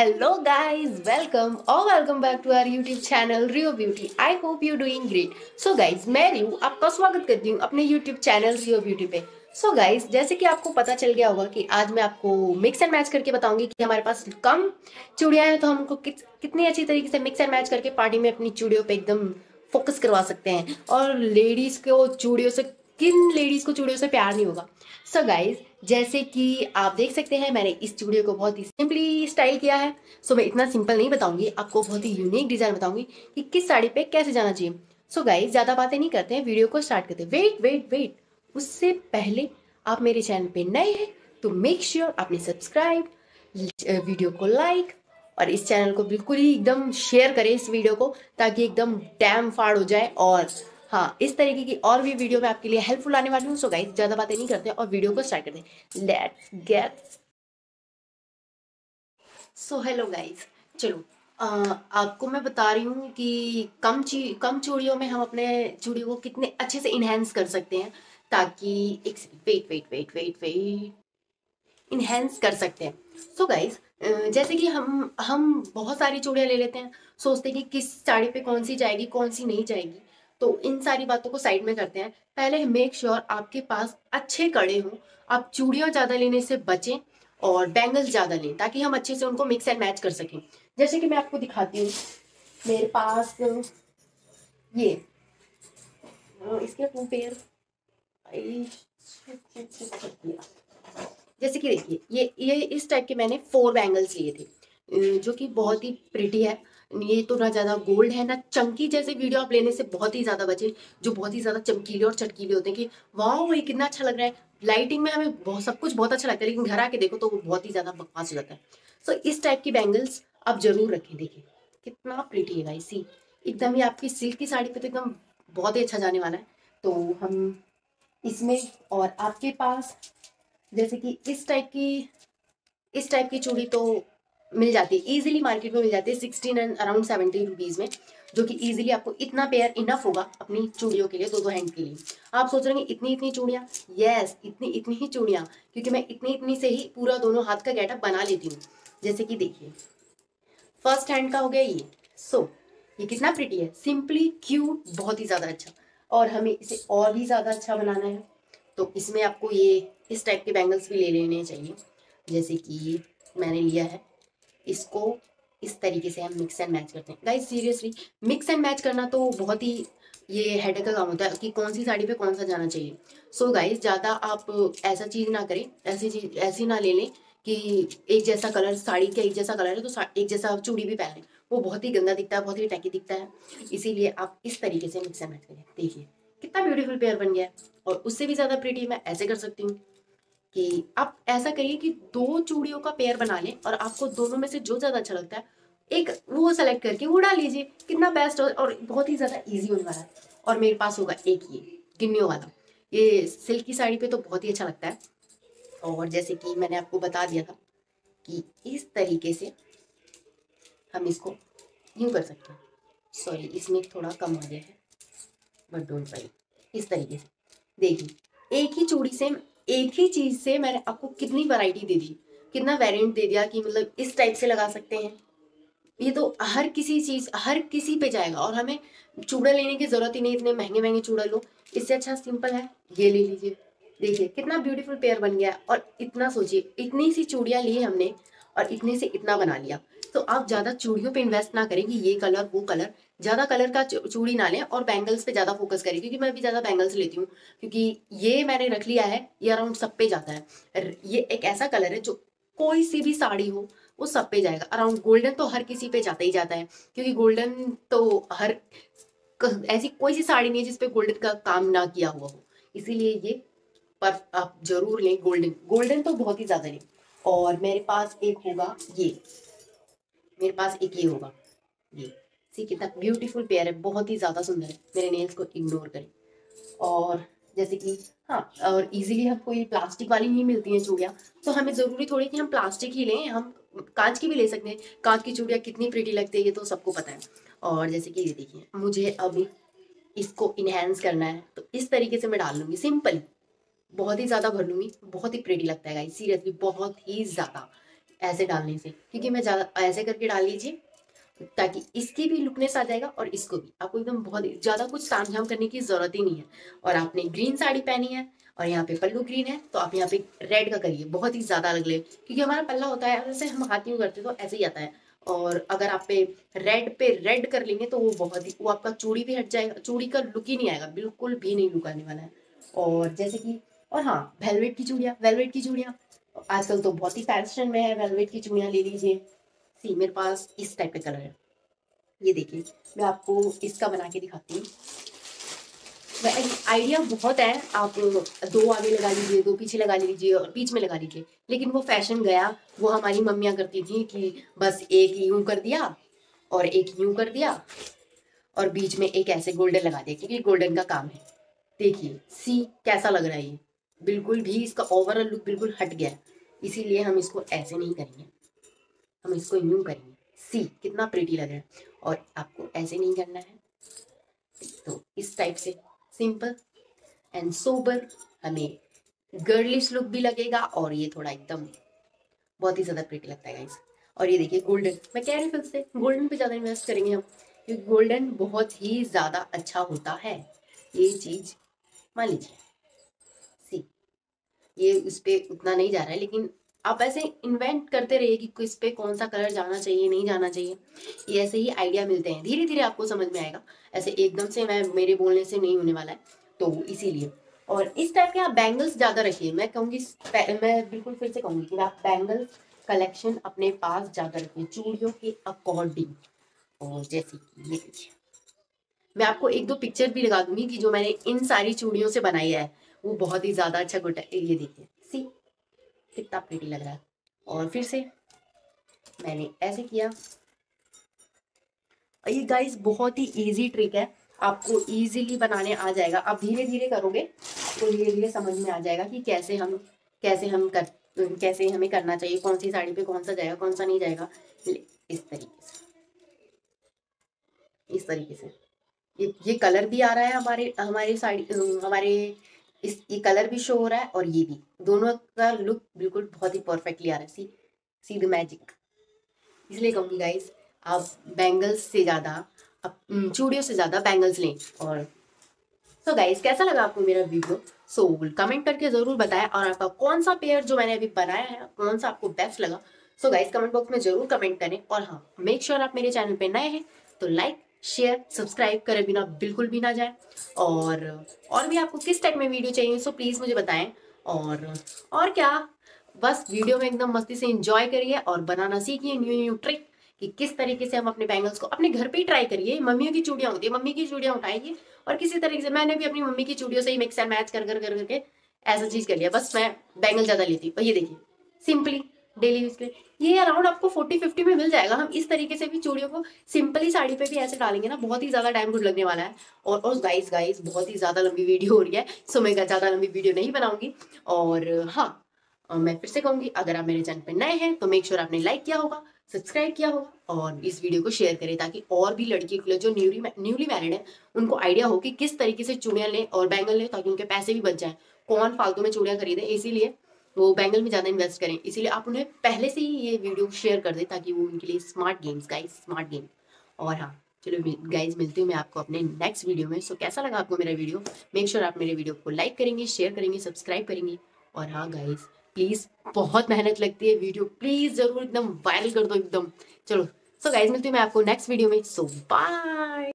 Hello guys, welcome back to our YouTube channel Rio Beauty. I hope you doing great. So guys, मैं रियो आपका स्वागत करती हूँ अपने YouTube चैनल रियो ब्यूटी पे. So guys, जैसे कि आपको पता चल गया होगा कि आज मैं आपको मिक्स एंड मैच करके बताऊंगी कि हमारे पास कम चूड़ियां हैं तो हमको कितनी अच्छी तरीके से मिक्स एंड मैच करके पार्टी में अपनी चूड़ियों पे एकदम फोकस करवा सकते हैं. और लेडीज को चूड़ियों से, किन लेडीज को चूड़ियों से प्यार नहीं होगा. सो गाइज, जैसे कि आप देख सकते हैं मैंने इस चूड़ियों को बहुत ही सिंपली स्टाइल किया है. सो मैं इतना सिंपल नहीं बताऊंगी, आपको बहुत ही यूनिक डिजाइन बताऊंगी कि किस साड़ी पे कैसे जाना चाहिए. सो गाइज, ज्यादा बातें नहीं करते हैं, वीडियो को स्टार्ट करते हैं. वेट वेट वेट, उससे पहले आप मेरे चैनल पे नए हैं तो मेक श्योर आपने सब्सक्राइब, वीडियो को लाइक और इस चैनल को बिल्कुल ही एकदम शेयर करें इस वीडियो को, ताकि एकदम डैम फाड़ हो जाए. और हाँ, इस तरीके की और भी वीडियो मैं आपके लिए हेल्पफुल आने वाली हूँ. सो गाइस, ज्यादा बातें नहीं करते और वीडियो को स्टार्ट करते हैं. Let's get. So hello guys, चलो आपको मैं बता रही हूँ कि कम चूड़ियों में हम अपने चूड़ियों को कितने अच्छे से इनहेंस कर सकते हैं, ताकि एक wait wait wait wait wait enhance कर सकते हैं. सो गाइज, जैसे कि हम बहुत सारी चूड़ियां ले लेते हैं, सोचते हैं कि किस साड़ी पे कौन सी जाएगी कौन सी नहीं जाएगी. तो इन सारी बातों को साइड में करते हैं. पहले मेक श्योर आपके पास अच्छे कड़े हों. आप चूड़ियां ज्यादा लेने से बचें और बैंगल्स ज्यादा लें, ताकि हम अच्छे से उनको मिक्स एंड मैच कर सकें. जैसे कि मैं आपको दिखाती हूँ, मेरे पास ये इसके 2 पेयर. जैसे कि देखिए, ये इस टाइप के मैंने 4 बैंगल्स लिए थे, जो कि बहुत ही प्रिटी है. ये तो ना ज्यादा गोल्ड है ना चंकी. जैसे वीडियो आप लेने से बहुत ही ज्यादा बचे, जो बहुत ही ज्यादा चमकीले और चटकीले होते हैं कि वाह ये कितना अच्छा लग रहा है. लाइटिंग में हमें बहुत सब कुछ बहुत अच्छा लगता है, लेकिन घर आके देखो तो वो बहुत ही ज्यादा बकवास हो जाता है. सो इस टाइप की बैंगल्स आप जरूर रखें. देखिए कितना प्रिटी है गाइस, सी एकदम ही आपकी सिल्क की साड़ी पे तो एकदम बहुत ही अच्छा जाने वाला है. तो हम इसमें, और आपके पास जैसे कि इस टाइप की चूड़ी तो मिल जाती है इजीली, मार्केट में मिल जाती है 16 एंड अराउंड 70 रुपीज में, जो कि इजीली आपको इतना पेयर इनफ होगा अपनी चूड़ियों के लिए, दो हैंड के लिए. आप सोच रहे हैं इतनी इतनी चूड़ियां. यस, इतनी इतनी ही चूड़ियां, क्योंकि मैं इतनी इतनी से ही पूरा दोनों हाथ का गेटअप बना लेती हूँ. जैसे कि देखिए, फर्स्ट हैंड का हो गया ये. सो ये कितना प्रिटी है, सिंपली क्यूट, बहुत ही ज्यादा अच्छा. और हमें इसे और भी ज्यादा अच्छा बनाना है, तो इसमें आपको ये इस टाइप के बैंगल्स भी ले लेने चाहिए. जैसे कि मैंने लिया है, इसको इस तरीके से हम मिक्स एंड मैच करते हैं. Guys seriously, mix and match करना तो बहुत ही ये हेडेक का काम होता है कि कौन सी साड़ी पे कौन सा जाना चाहिए. सो गाइस, ज़्यादा आप ऐसा चीज़ ना करें, ऐसी चीज ऐसी ना ले लें कि एक जैसा कलर, साड़ी का एक जैसा कलर है तो एक जैसा चूड़ी भी पहन लें. वो बहुत ही गंदा दिखता है, बहुत ही टैकी दिखता है. इसीलिए आप इस तरीके से मिक्स एंड मैच करें. देखिए कितना ब्यूटीफुल पेयर बन गया है. और उससे भी ज़्यादा प्रीटी मैं ऐसे कर सकती हूँ कि आप ऐसा करिए कि 2 चूड़ियों का पेयर बना लें, और आपको दोनों में से जो ज्यादा अच्छा लगता है एक वो सेलेक्ट करके वो डाल लीजिए. कितना बेस्ट और बहुत ही ज्यादा इजी होने वाला है. और मेरे पास होगा एक ये गिन्नियों वाला. ये सिल्क की साड़ी पे तो बहुत ही अच्छा लगता है. और जैसे कि मैंने आपको बता दिया था कि इस तरीके से हम इसको यूं कर सकते हैं. सॉरी, इसमें थोड़ा कम आ गया है, बट डोंट वरी. इस तरीके से देखिए, एक ही चूड़ी से, एक ही चीज से मैंने आपको कितनी वैरायटी दे दी, कितना वेरिएंट दे दिया कि मतलब इस टाइप से लगा सकते हैं. ये तो हर किसी चीज, हर किसी पे जाएगा. और हमें चूड़ा लेने की जरूरत ही नहीं, इतने महंगे महंगे चूड़ा लो. इससे अच्छा सिंपल है, ये ले लीजिए. देखिए कितना ब्यूटीफुल पेयर बन गया. और इतना सोचिए, इतनी सी चूड़ियां ली हमने और इतने से इतना बना लिया. तो आप ज्यादा चूड़ियों पे इन्वेस्ट ना करें कि ये कलर वो कलर. ज्यादा कलर का चूड़ी ना लें और बैंगल्स पे ज्यादा फोकस करें, क्योंकि मैं भी ज्यादा बैंगल्स लेती हूँ. क्योंकि ये मैंने रख लिया है, ये अराउंड सब पे जाता है. ये एक ऐसा कलर है जो कोई सी भी साड़ी हो वो सब पे जाएगा. अराउंड गोल्डन तो हर किसी पे जाता ही जाता है, क्योंकि गोल्डन तो हर ऐसी कोई सी साड़ी नहीं है जिसपे गोल्डन का काम ना किया हुआ हो. इसीलिए ये पर आप जरूर लें. गोल्डन गोल्डन तो बहुत ही ज्यादा लें. और मेरे पास एक होगा ये, मेरे पास एक ये होगा ये. सी कितना ब्यूटीफुल पेयर है, बहुत ही ज्यादा सुंदर है. मेरे नेल्स को इग्नोर करें. और जैसे कि हाँ, और इजीली हमको ये प्लास्टिक वाली नहीं मिलती हैं चूड़ियाँ, तो हमें ज़रूरी थोड़ी कि हम प्लास्टिक ही लें, हम कांच की भी ले सकते हैं. कांच की चूड़ियाँ कितनी प्रीटी लगती है ये तो सबको पता है. और जैसे कि ये देखिए, मुझे अब इसको इनहेंस करना है तो इस तरीके से मैं डाल लूँगी सिंपल. बहुत ही ज़्यादा भर लूँगी, बहुत ही प्रीटी लगता है गाइस, सीरियसली बहुत ही ज़्यादा. ऐसे डालने से, क्योंकि मैं ज़्यादा ऐसे करके डाल लीजिए ताकि इसकी भी लुकनेस आ जाएगा और इसको भी, आपको एकदम बहुत ज़्यादा कुछ तामझाम करने की ज़रूरत ही नहीं है। और आपने ग्रीन साड़ी पहनी है और यहाँ पे पल्लू ग्रीन है, तो आप यहाँ पे रेड का करिए, बहुत ही ज़्यादा अलग लगे, क्योंकि हमारा पल्ला होता है जैसे हम हाथ यूँ करते तो ऐसे ही आता है। और अगर आप पे रेड कर लेंगे तो वो बहुत ही, वो आपका चूड़ी भी हट जाएगा, चूड़ी का लुक ही नहीं आएगा, बिल्कुल भी नहीं लुक आने वाला है। और जैसे कि, और हाँ, वेलवेट की चूड़ियाँ आजकल तो बहुत ही फैशन में है, वेलवेट की चूड़ियाँ ले लीजिए। सी मेरे पास इस टाइप का कलर है, ये देखिए, मैं आपको इसका बना के दिखाती हूँ। आइडिया बहुत है, आप दो आगे लगा लीजिए, दो पीछे लगा लीजिए और बीच में लगा लीजिए, लेकिन वो फैशन गया। वो हमारी मम्मियाँ करती थी कि बस एक यूं कर दिया और एक यूं कर दिया और बीच में एक ऐसे गोल्डन लगा दिया, क्योंकि गोल्डन का काम है। देखिए सी कैसा लग रहा है, ये बिल्कुल भी इसका ओवरऑल लुक बिल्कुल हट गया है। इसीलिए हम इसको ऐसे नहीं करेंगे, हम इसको यूं करेंगे। सी कितना प्रिटी लग रहा है। और आपको ऐसे नहीं करना है, तो इस टाइप से सिंपल एंड सोबर, हमें गर्लिश लुक भी लगेगा और ये थोड़ा एकदम बहुत ही ज्यादा प्रिटी लगता है गाइस। और ये देखिए गोल्डन, मैं कह रही फिर से गोल्डन पे ज्यादा इन्वेस्ट करेंगे हम, क्योंकि गोल्डन बहुत ही ज्यादा अच्छा होता है। ये चीज मान लीजिए, सी ये उस पे उतना नहीं जा रहा है, लेकिन आप ऐसे इन्वेंट करते रहिए कि किस पे कौन सा कलर जाना चाहिए नहीं जाना चाहिए। ये ऐसे ही आइडिया मिलते हैं, धीरे धीरे आपको समझ में आएगा, ऐसे एकदम से मैं मेरे बोलने से नहीं होने वाला है, तो इसीलिए। और इस टाइप के आप बैंगल्स ज्यादा रखिए, मैं कहूँगी, मैं बिल्कुल फिर से कहूँगी कि आप बैंगल्स कलेक्शन अपने पास ज्यादा रखिए चूड़ियों के अकॉर्डिंग। और जैसे कि ये देखिए, मैं आपको एक दो पिक्चर भी लगा दूंगी कि जो मैंने इन सारी चूड़ियों से बनाई है, वो बहुत ही ज्यादा अच्छा गुट है। ये देखिए सी कितना प्रीटी लग रहा है। और फिर से मैंने ऐसे किया। ये गाइस बहुत ही इजी ट्रिक है, आपको इजीली बनाने आ जाएगा। आप धीरे धीरे करोगे तो धीरे धीरे समझ में आ जाएगा कि कैसे हमें करना चाहिए, कौन सी साड़ी पे कौन सा जाएगा कौन सा नहीं जाएगा। इस तरीके से, इस तरीके से ये कलर भी आ रहा है हमारे हमारे साड़ी, हमारे ये कलर भी शो हो रहा है और ये भी, दोनों का लुक बिल्कुल बहुत ही परफेक्टली आ रहा है। See the magic. इसलिए कहूँगी गाइस, आप बैंगल्स से ज़्यादा, आप चूड़ियों से ज़्यादा बैंगल्स लें। और तो गाइस कैसा लगा आपको मेरा वीडियो, सो कमेंट करके ज़रूर बताएं। और आपका कौन सा पेयर जो मैंने अभी बनाया है, कौन सा आपको बेस्ट लगा, सो गाइस कमेंट बॉक्स में ज़रूर कमेंट करें। और हाँ, मेक श्योर आप मेरे चैनल पे नए हैं तो लाइक शेयर सब्सक्राइब करे बिना बिल्कुल भी ना जाए। और भी आपको किस टाइप में वीडियो चाहिए सो प्लीज़ मुझे बताएं। और क्या, बस वीडियो में एकदम मस्ती से एंजॉय करिए और बनाना सीखिए न्यू न्यू ट्रिक, कि किस तरीके से हम अपने बैंगल्स को अपने घर पे ही ट्राई करिए। मम्मियों की चूड़ियाँ होती है, मम्मी की चूड़ियाँ उठाइए और किसी तरीके से, मैंने भी अपनी मम्मी की चूड़ियों से ही मिक्स एंड मैच कर करके ऐसा चीज कर लिया। बस मैं बैंगल ज्यादा लेती हूँ, ये देखिए सिंपली डेली यूज के लिए ये अराउंड आपको 40-50 में मिल जाएगा। हम इस तरीके से भी चूड़ियों को सिंपली साड़ी पे भी ऐसे डालेंगे ना, बहुत ही ज्यादा टाइम गुड लगने वाला है। और गाइस बहुत ही ज्यादा लंबी वीडियो हो रही है, सो मैं ज्यादा लंबी वीडियो नहीं बनाऊंगी। और हाँ, मैं फिर से कहूंगी, अगर आप मेरे चैनल पे नए हैं तो मेक श्योर आपने लाइक किया होगा, सब्सक्राइब किया होगा और इस वीडियो को शेयर करें, ताकि और भी लड़कियों के लिए जो न्यूली मैरिड है उनको आइडिया हो कि किस तरीके से चूड़ियाँ लें और बैंगल लें, ताकि उनके पैसे भी बच जाएं। कौन फालतू में चूड़ियाँ खरीदे, इसीलिए वो बैंगल में ज़्यादा इन्वेस्ट करें। इसीलिए आप उन्हें पहले से ही ये वीडियो शेयर कर दें, ताकि वो उनके लिए smart games, guys smart game. और हाँ चलो गाइज, मिलती हूँ मैं आपको अपने नेक्स्ट वीडियो में। सो कैसा लगा आपको मेरा वीडियो, मेक श्योर आप मेरे वीडियो को लाइक करेंगे, शेयर करेंगे, सब्सक्राइब करेंगे। और हाँ गाइज प्लीज़, बहुत मेहनत लगती है, वीडियो प्लीज़ ज़रूर एकदम वायरल कर दो एकदम। चलो सो गाइज, मिलती हूँ मैं आपको नेक्स्ट वीडियो में। So bye.